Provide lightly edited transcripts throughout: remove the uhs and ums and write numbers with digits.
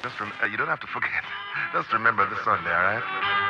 You don't have to forget. Just remember the Sunday, all right?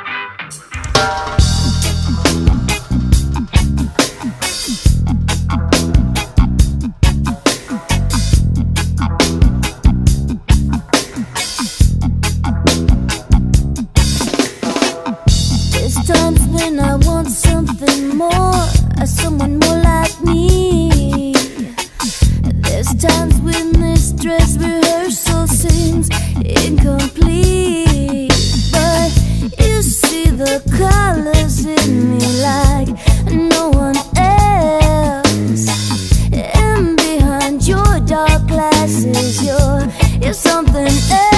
There's times when I want something more, someone more like me. There's times when this dress rehearsal seems incomplete, but you see the colors in me like no one else. And behind your dark glasses, you're something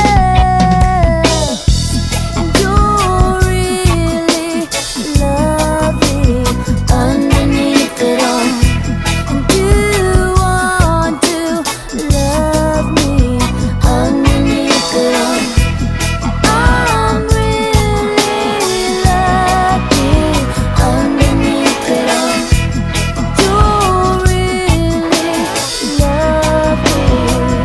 else. And you're really lovely underneath it all. And you want to love me underneath it all. I'm really lucky underneath it all. You're really lovely.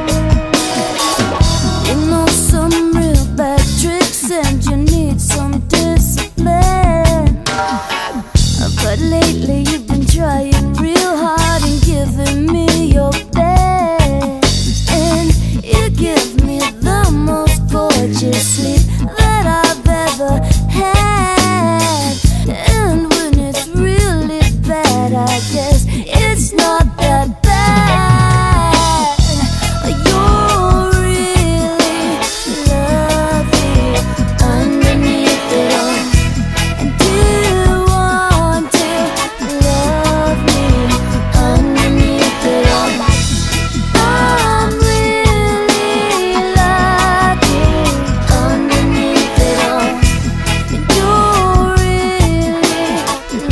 You know some real bad tricks and you need some discipline. But lately you've been trying real hard and giving me your best. And you give me the most gorgeous sleep that I've ever had. And when it's really bad, I guess it's not that bad. You're really lovely underneath it all. And you want to love me underneath it all. I'm really lucky underneath it all. And you're really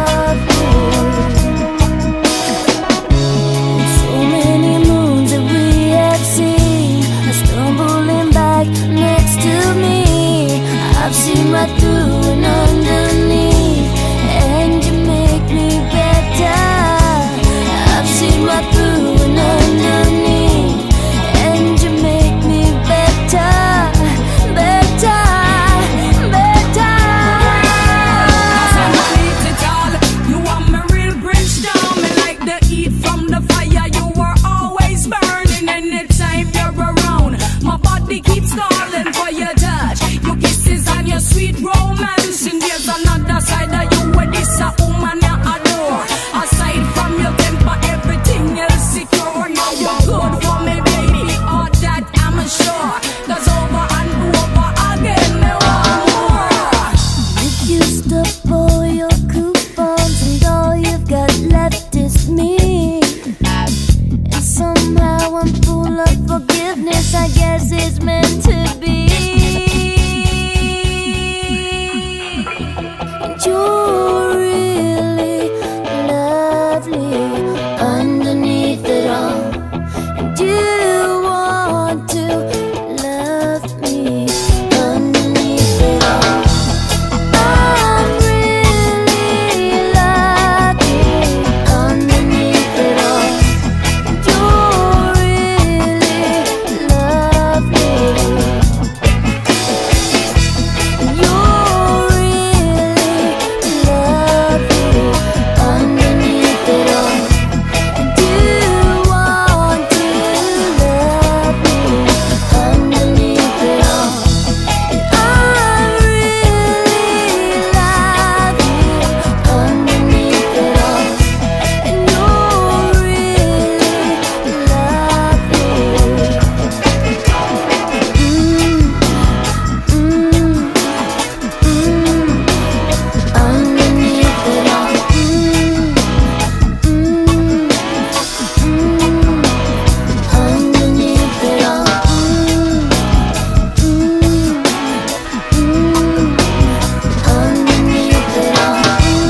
lovely. So many moons that we have seen are stumbling back next to me. I've seen right through and underneath, and you make me better. I've seen right through and underneath, and you make me better, better, better. You want me real Bridgetown, me like the heat from the fire. You were always burning anytime you're around. My body keeps calling for your touch, your kisses and your sweet romance. And there's another side of you where this a woman you adore. Aside from your temper, everything else secure. Now you're good for me, baby, all that I'm sure. 'Cause over and over again, me want more. You used up all your coupons and all you've got left is me. And somehow I'm full of forgiveness, I guess it's meant to be. And you're really lovely underneath it all. And you want to love me underneath it all. I'm really lucky underneath it all. And you're really lovely. And you're really lovely underneath it all. And you want to love me underneath it all. And I really love you underneath it all. And you're really lovely. Underneath it all. Underneath it all. Underneath it all.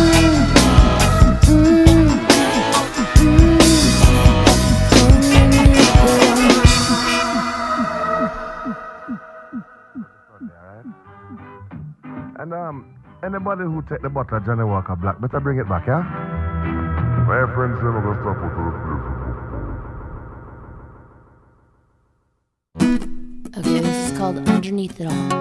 Sunday, all right? And anybody who take the bottle of Johnny Walker Black, better bring it back, yeah? My friends never gonna stop with Okay. called Underneath It All.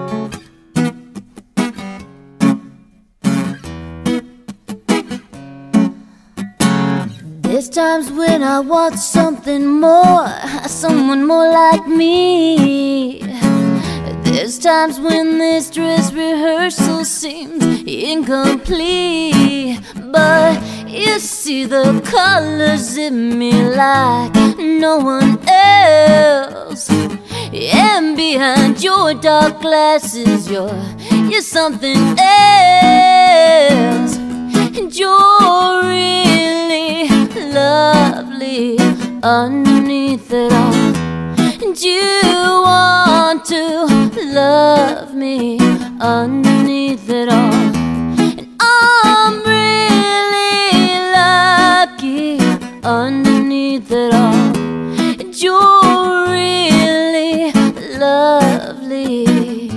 There's times when I want something more, someone more like me. There's times when this dress rehearsal seems incomplete, but you see the colors in me like no one else. And behind your dark glasses, you're something else. And you're really lovely underneath it all. And you want to love me underneath it all. And I'm really lucky underneath it all. And you're really lovely.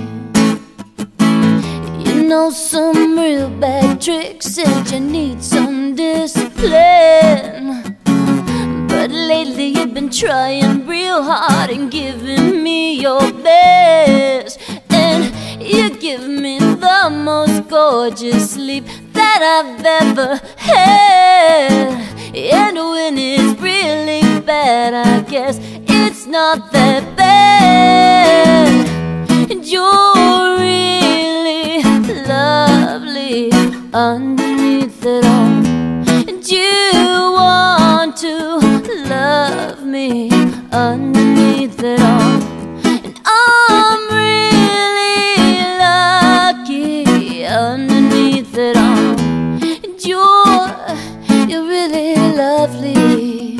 You know some real bad tricks and you need some discipline, but lately you've been trying real hard and giving me your best. And you give me the most gorgeous sleep that I've ever had. And when it's really bad, I guess it's not that bad. And you're really lovely underneath it all. And you want to love me underneath it all. And I'm really lucky underneath it all. And you're really lovely.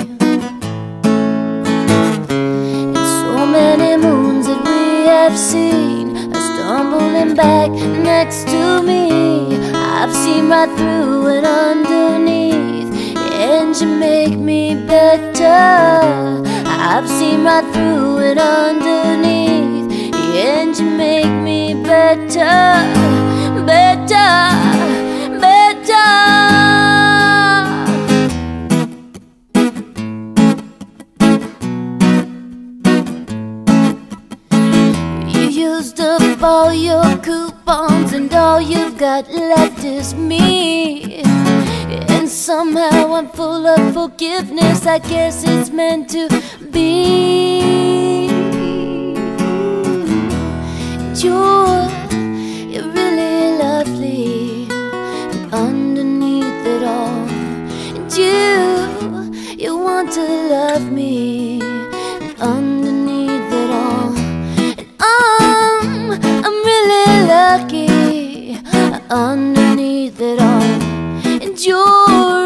And so many moons that we have seen are stumbling back next to me. I've seen right through it underneath, and you make me better. I've seen right through it underneath, and you make me better, better, better. You used up all your coupons and all you've got left is me. And somehow I'm full of forgiveness, I guess it's meant to be. You're really lovely, and underneath it all, and you want to love me, and underneath it all, and I'm really lucky underneath it all, and you're